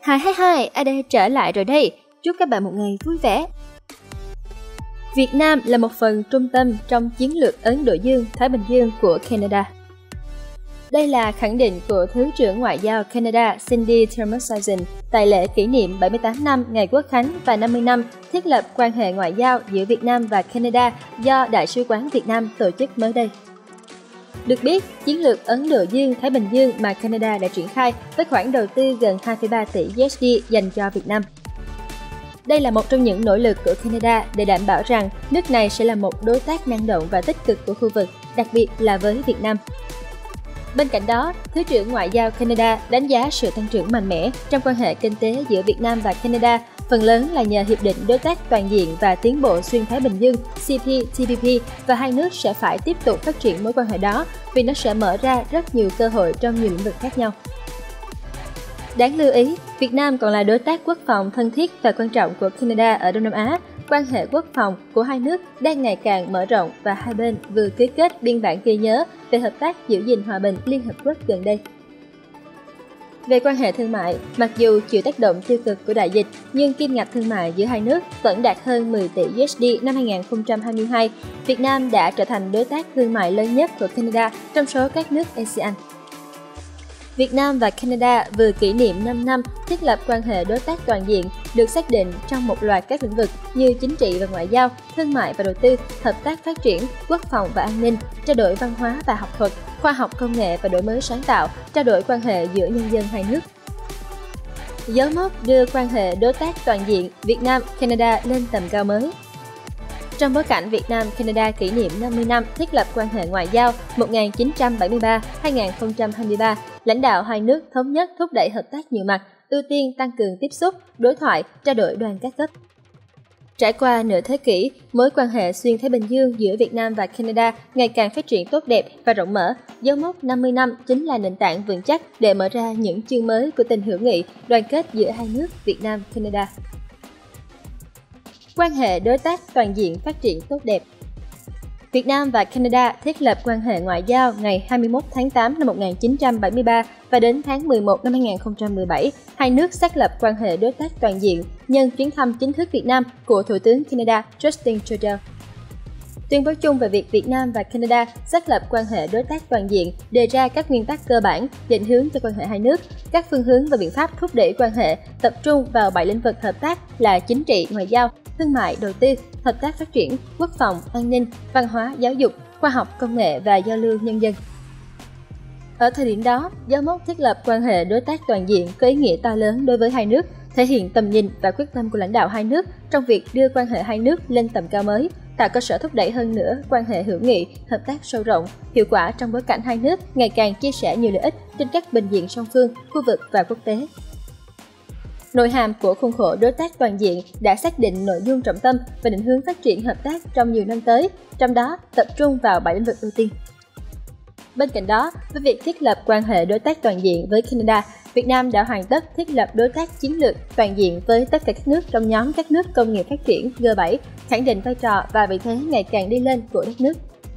Hi, Ada trở lại rồi đây. Chúc các bạn một ngày vui vẻ. Việt Nam là một phần trung tâm trong chiến lược Ấn Độ Dương-Thái Bình Dương của Canada. Đây là khẳng định của Thứ trưởng Ngoại giao Canada Cindy Thomas-Sargent tại lễ kỷ niệm 78 năm Ngày Quốc khánh và 50 năm thiết lập quan hệ ngoại giao giữa Việt Nam và Canada do Đại sứ quán Việt Nam tổ chức mới đây. Được biết, chiến lược Ấn Độ Dương-Thái Bình Dương mà Canada đã triển khai với khoản đầu tư gần 2,3 tỷ USD dành cho Việt Nam. Đây là một trong những nỗ lực của Canada để đảm bảo rằng nước này sẽ là một đối tác năng động và tích cực của khu vực, đặc biệt là với Việt Nam. Bên cạnh đó, Thứ trưởng Ngoại giao Canada đánh giá sự tăng trưởng mạnh mẽ trong quan hệ kinh tế giữa Việt Nam và Canada, phần lớn là nhờ Hiệp định Đối tác Toàn diện và Tiến bộ Xuyên Thái Bình Dương CPTPP, và hai nước sẽ phải tiếp tục phát triển mối quan hệ đó vì nó sẽ mở ra rất nhiều cơ hội trong nhiều lĩnh vực khác nhau. Đáng lưu ý, Việt Nam còn là đối tác quốc phòng thân thiết và quan trọng của Canada ở Đông Nam Á. Quan hệ quốc phòng của hai nước đang ngày càng mở rộng và hai bên vừa ký kết biên bản ghi nhớ về hợp tác giữ gìn hòa bình Liên Hợp Quốc gần đây. Về quan hệ thương mại, mặc dù chịu tác động tiêu cực của đại dịch, nhưng kim ngạch thương mại giữa hai nước vẫn đạt hơn 10 tỷ USD năm 2022. Việt Nam đã trở thành đối tác thương mại lớn nhất của Canada trong số các nước ASEAN. Việt Nam và Canada vừa kỷ niệm 5 năm thiết lập quan hệ đối tác toàn diện, được xác định trong một loạt các lĩnh vực như chính trị và ngoại giao, thương mại và đầu tư, hợp tác phát triển, quốc phòng và an ninh, trao đổi văn hóa và học thuật, khoa học công nghệ và đổi mới sáng tạo, trao đổi quan hệ giữa nhân dân hai nước. Dấu mốc đưa quan hệ đối tác toàn diện Việt Nam-Canada lên tầm cao mới. Trong bối cảnh Việt Nam-Canada kỷ niệm 50 năm thiết lập quan hệ ngoại giao 1973-2023, lãnh đạo hai nước thống nhất thúc đẩy hợp tác nhiều mặt, ưu tiên tăng cường tiếp xúc, đối thoại, trao đổi đoàn các cấp. Trải qua nửa thế kỷ, mối quan hệ xuyên Thái Bình Dương giữa Việt Nam và Canada ngày càng phát triển tốt đẹp và rộng mở. Dấu mốc 50 năm chính là nền tảng vững chắc để mở ra những chương mới của tình hữu nghị, đoàn kết giữa hai nước Việt Nam-Canada. Quan hệ đối tác toàn diện phát triển tốt đẹp. Việt Nam và Canada thiết lập quan hệ ngoại giao ngày 21 tháng 8 năm 1973 và đến tháng 11 năm 2017, hai nước xác lập quan hệ đối tác toàn diện nhân chuyến thăm chính thức Việt Nam của Thủ tướng Canada Justin Trudeau. Tuyên bố chung về việc Việt Nam và Canada xác lập quan hệ đối tác toàn diện đề ra các nguyên tắc cơ bản, định hướng cho quan hệ hai nước, các phương hướng và biện pháp thúc đẩy quan hệ, tập trung vào 7 lĩnh vực hợp tác là chính trị, ngoại giao, thương mại, đầu tư, hợp tác phát triển, quốc phòng, an ninh, văn hóa, giáo dục, khoa học, công nghệ và giao lưu nhân dân. Ở thời điểm đó, dấu mốc thiết lập quan hệ đối tác toàn diện có ý nghĩa to lớn đối với hai nước, thể hiện tầm nhìn và quyết tâm của lãnh đạo hai nước trong việc đưa quan hệ hai nước lên tầm cao mới, tạo cơ sở thúc đẩy hơn nữa quan hệ hữu nghị, hợp tác sâu rộng, hiệu quả trong bối cảnh hai nước ngày càng chia sẻ nhiều lợi ích trên các bình diện song phương, khu vực và quốc tế. Nội hàm của khuôn khổ đối tác toàn diện đã xác định nội dung trọng tâm và định hướng phát triển hợp tác trong nhiều năm tới, trong đó tập trung vào 7 lĩnh vực ưu tiên. Bên cạnh đó, với việc thiết lập quan hệ đối tác toàn diện với Canada, Việt Nam đã hoàn tất thiết lập đối tác chiến lược toàn diện với tất cả các nước trong nhóm các nước công nghiệp phát triển G7, khẳng định vai trò và vị thế ngày càng đi lên của đất nước.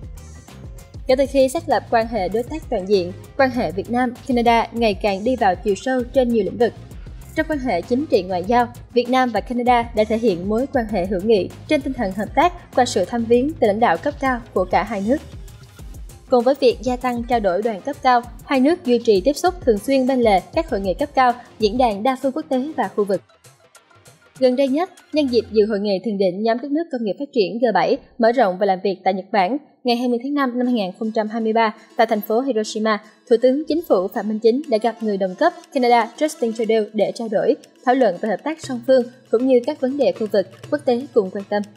Kể từ khi xác lập quan hệ đối tác toàn diện, quan hệ Việt Nam-Canada ngày càng đi vào chiều sâu trên nhiều lĩnh vực. Trong quan hệ chính trị ngoại giao, Việt Nam và Canada đã thể hiện mối quan hệ hữu nghị trên tinh thần hợp tác qua sự thăm viếng từ lãnh đạo cấp cao của cả hai nước. Cùng với việc gia tăng trao đổi đoàn cấp cao, hai nước duy trì tiếp xúc thường xuyên bên lề các hội nghị cấp cao, diễn đàn đa phương quốc tế và khu vực. Gần đây nhất, nhân dịp dự hội nghị thượng đỉnh nhóm các nước công nghiệp phát triển G7 mở rộng và làm việc tại Nhật Bản, ngày 20 tháng 5 năm 2023 tại thành phố Hiroshima, Thủ tướng Chính phủ Phạm Minh Chính đã gặp người đồng cấp Canada Justin Trudeau để trao đổi, thảo luận về hợp tác song phương cũng như các vấn đề khu vực, quốc tế cùng quan tâm.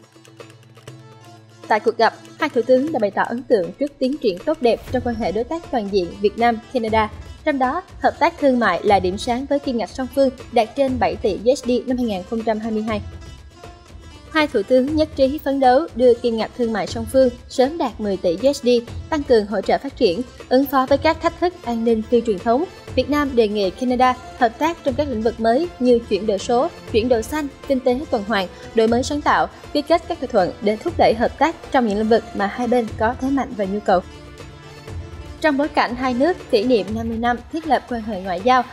Tại cuộc gặp, hai thủ tướng đã bày tỏ ấn tượng trước tiến triển tốt đẹp trong quan hệ đối tác toàn diện Việt Nam-Canada. Trong đó, hợp tác thương mại là điểm sáng với kim ngạch song phương đạt trên 7 tỷ USD năm 2022. Hai thủ tướng nhất trí phấn đấu đưa kim ngạch thương mại song phương sớm đạt 10 tỷ USD, tăng cường hỗ trợ phát triển, ứng phó với các thách thức an ninh phi truyền thống. Việt Nam đề nghị Canada hợp tác trong các lĩnh vực mới như chuyển đổi số, chuyển đổi xanh, kinh tế tuần hoàn, đổi mới sáng tạo, ký kết các thỏa thuận để thúc đẩy hợp tác trong những lĩnh vực mà hai bên có thế mạnh và nhu cầu. Trong bối cảnh hai nước kỷ niệm 50 năm thiết lập quan hệ ngoại giao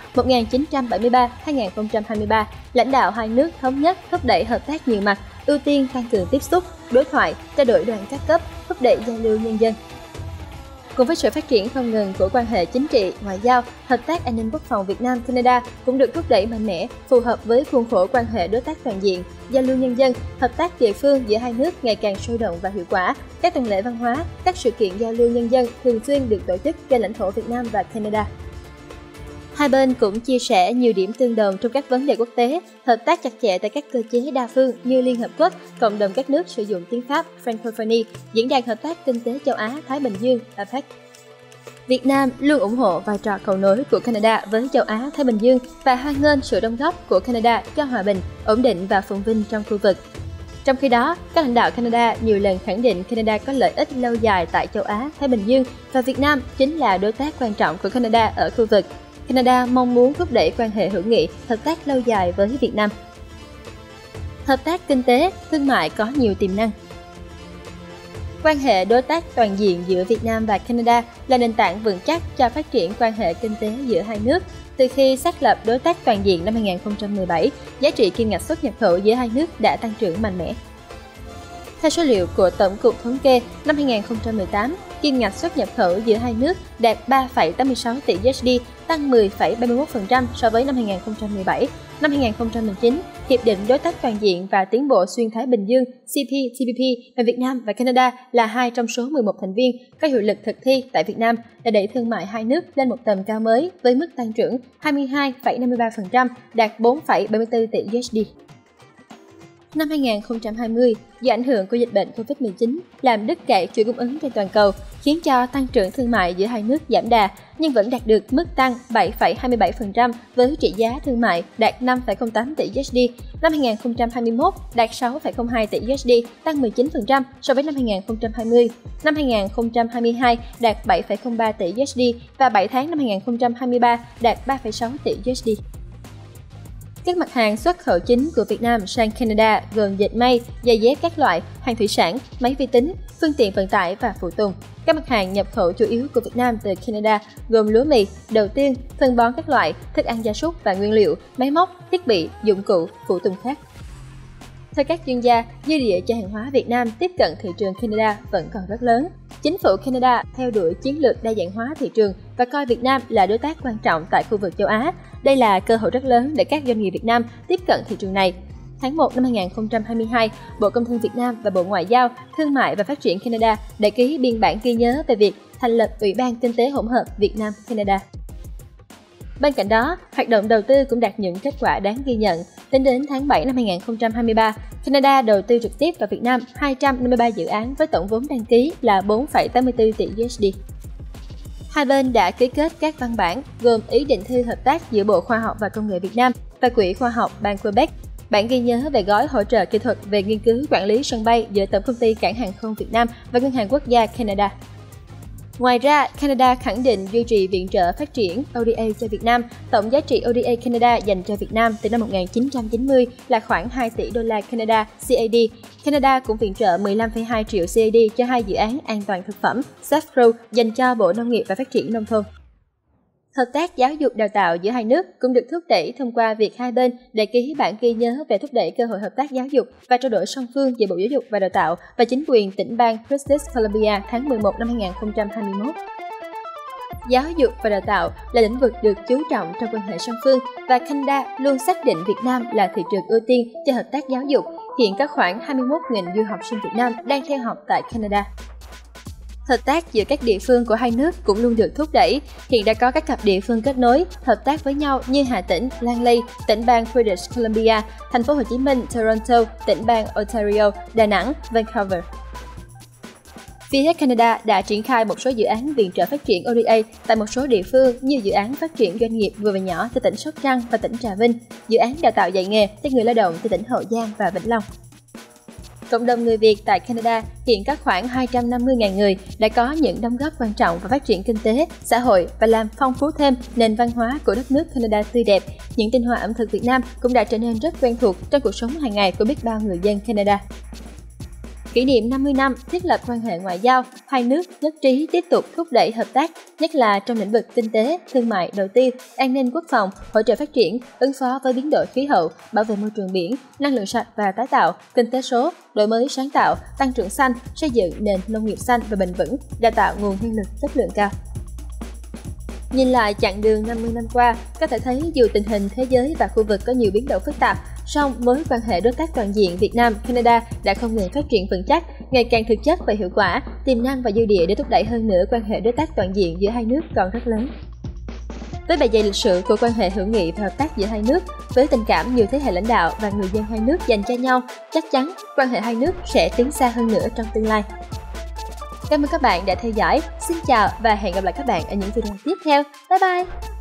1973-2023, lãnh đạo hai nước thống nhất thúc đẩy hợp tác nhiều mặt, ưu tiên tăng cường tiếp xúc, đối thoại, trao đổi đoàn các cấp, thúc đẩy giao lưu nhân dân. Cùng với sự phát triển không ngừng của quan hệ chính trị, ngoại giao, hợp tác an ninh quốc phòng Việt Nam-Canada cũng được thúc đẩy mạnh mẽ, phù hợp với khuôn khổ quan hệ đối tác toàn diện, giao lưu nhân dân, hợp tác địa phương giữa hai nước ngày càng sôi động và hiệu quả. Các tuần lễ văn hóa, các sự kiện giao lưu nhân dân thường xuyên được tổ chức trên lãnh thổ Việt Nam và Canada. Hai bên cũng chia sẻ nhiều điểm tương đồng trong các vấn đề quốc tế, hợp tác chặt chẽ tại các cơ chế đa phương như Liên Hợp Quốc, Cộng đồng các nước sử dụng tiếng Pháp, Francophonie, Diễn đàn Hợp tác Kinh tế Châu Á-Thái Bình Dương, APEC. Việt Nam luôn ủng hộ vai trò cầu nối của Canada với châu Á-Thái Bình Dương và hoan nghênh sự đóng góp của Canada cho hòa bình, ổn định và phồn vinh trong khu vực. Trong khi đó, các lãnh đạo Canada nhiều lần khẳng định Canada có lợi ích lâu dài tại châu Á-Thái Bình Dương và Việt Nam chính là đối tác quan trọng của Canada ở khu vực. Canada mong muốn thúc đẩy quan hệ hữu nghị, hợp tác lâu dài với Việt Nam. Hợp tác kinh tế, thương mại có nhiều tiềm năng. Quan hệ đối tác toàn diện giữa Việt Nam và Canada là nền tảng vững chắc cho phát triển quan hệ kinh tế giữa hai nước. Từ khi xác lập đối tác toàn diện năm 2017, giá trị kim ngạch xuất nhập khẩu giữa hai nước đã tăng trưởng mạnh mẽ. Theo số liệu của Tổng cục Thống kê, năm 2018, kim ngạch xuất nhập khẩu giữa hai nước đạt 3,86 tỷ USD, tăng 10,31% so với năm 2017. Năm 2019, Hiệp định Đối tác Toàn diện và Tiến bộ Xuyên Thái Bình Dương CPTPP mà Việt Nam và Canada là hai trong số 11 thành viên có hiệu lực thực thi tại Việt Nam đã đẩy thương mại hai nước lên một tầm cao mới với mức tăng trưởng 22,53%, đạt 4,74 tỷ USD. Năm 2020, do ảnh hưởng của dịch bệnh COVID-19 làm đứt gãy chuỗi cung ứng trên toàn cầu, khiến cho tăng trưởng thương mại giữa hai nước giảm đà, nhưng vẫn đạt được mức tăng 7,27% với trị giá thương mại đạt 5,08 tỷ USD. Năm 2021 đạt 6,02 tỷ USD, tăng 19% so với năm 2020. Năm 2022 đạt 7,03 tỷ USD và 7 tháng năm 2023 đạt 3,6 tỷ USD. Các mặt hàng xuất khẩu chính của Việt Nam sang Canada gồm dệt may, giày dép các loại, hàng thủy sản, máy vi tính, phương tiện vận tải và phụ tùng. Các mặt hàng nhập khẩu chủ yếu của Việt Nam từ Canada gồm lúa mì, đậu tương, phân bón các loại, thức ăn gia súc và nguyên liệu, máy móc, thiết bị, dụng cụ, phụ tùng khác. Theo các chuyên gia, dư địa cho hàng hóa Việt Nam tiếp cận thị trường Canada vẫn còn rất lớn. Chính phủ Canada theo đuổi chiến lược đa dạng hóa thị trường và coi Việt Nam là đối tác quan trọng tại khu vực châu Á. Đây là cơ hội rất lớn để các doanh nghiệp Việt Nam tiếp cận thị trường này. Tháng 1 năm 2022, Bộ Công Thương Việt Nam và Bộ Ngoại giao, Thương mại và Phát triển Canada đã ký biên bản ghi nhớ về việc thành lập Ủy ban Kinh tế hỗn hợp Việt Nam-Canada. Bên cạnh đó, hoạt động đầu tư cũng đạt những kết quả đáng ghi nhận. Tính đến tháng 7 năm 2023, Canada đầu tư trực tiếp vào Việt Nam 253 dự án với tổng vốn đăng ký là 4,84 tỷ USD. Hai bên đã ký kết các văn bản gồm ý định thư hợp tác giữa Bộ Khoa học và Công nghệ Việt Nam và Quỹ Khoa học bang Quebec, bản ghi nhớ về gói hỗ trợ kỹ thuật về nghiên cứu quản lý sân bay giữa Tổng công ty Cảng hàng không Việt Nam và Ngân hàng Quốc gia Canada. Ngoài ra, Canada khẳng định duy trì viện trợ phát triển ODA cho Việt Nam. Tổng giá trị ODA Canada dành cho Việt Nam từ năm 1990 là khoảng 2 tỷ đô la Canada CAD. Canada cũng viện trợ 15,2 triệu CAD cho hai dự án an toàn thực phẩm SAFPRO dành cho Bộ Nông nghiệp và Phát triển Nông thôn. Hợp tác giáo dục đào tạo giữa hai nước cũng được thúc đẩy thông qua việc hai bên đã ký bản ghi nhớ về thúc đẩy cơ hội hợp tác giáo dục và trao đổi song phương giữa Bộ Giáo dục và Đào tạo và chính quyền tỉnh bang British Columbia tháng 11 năm 2021. Giáo dục và đào tạo là lĩnh vực được chú trọng trong quan hệ song phương và Canada luôn xác định Việt Nam là thị trường ưu tiên cho hợp tác giáo dục. Hiện có khoảng 21.000 du học sinh Việt Nam đang theo học tại Canada. Hợp tác giữa các địa phương của hai nước cũng luôn được thúc đẩy. Hiện đã có các cặp địa phương kết nối, hợp tác với nhau như Hà Tĩnh, Langley, tỉnh bang British Columbia, thành phố Hồ Chí Minh, Toronto, tỉnh bang Ontario, Đà Nẵng, Vancouver. Phía Canada đã triển khai một số dự án viện trợ phát triển ODA tại một số địa phương như dự án phát triển doanh nghiệp vừa và nhỏ từ tỉnh Sóc Trăng và tỉnh Trà Vinh, dự án đào tạo dạy nghề cho người lao động từ tỉnh Hậu Giang và Vĩnh Long. Cộng đồng người Việt tại Canada hiện có khoảng 250.000 người đã có những đóng góp quan trọng vào phát triển kinh tế, xã hội và làm phong phú thêm nền văn hóa của đất nước Canada tươi đẹp. Những tinh hoa ẩm thực Việt Nam cũng đã trở nên rất quen thuộc trong cuộc sống hàng ngày của biết bao người dân Canada. Kỷ niệm 50 năm thiết lập quan hệ ngoại giao, hai nước nhất trí tiếp tục thúc đẩy hợp tác, nhất là trong lĩnh vực kinh tế, thương mại, đầu tư, an ninh quốc phòng, hỗ trợ phát triển, ứng phó với biến đổi khí hậu, bảo vệ môi trường biển, năng lượng sạch và tái tạo, kinh tế số, đổi mới sáng tạo, tăng trưởng xanh, xây dựng nền nông nghiệp xanh và bền vững, đào tạo nguồn nhân lực chất lượng cao. Nhìn lại chặng đường 50 năm qua, có thể thấy dù tình hình thế giới và khu vực có nhiều biến động phức tạp, song mối quan hệ đối tác toàn diện Việt Nam-Canada đã không ngừng phát triển vững chắc, ngày càng thực chất và hiệu quả, tiềm năng và dư địa để thúc đẩy hơn nữa quan hệ đối tác toàn diện giữa hai nước còn rất lớn. Với bề dày lịch sử của quan hệ hữu nghị và hợp tác giữa hai nước, với tình cảm nhiều thế hệ lãnh đạo và người dân hai nước dành cho nhau, chắc chắn quan hệ hai nước sẽ tiến xa hơn nữa trong tương lai. Cảm ơn các bạn đã theo dõi. Xin chào và hẹn gặp lại các bạn ở những video tiếp theo. Bye bye!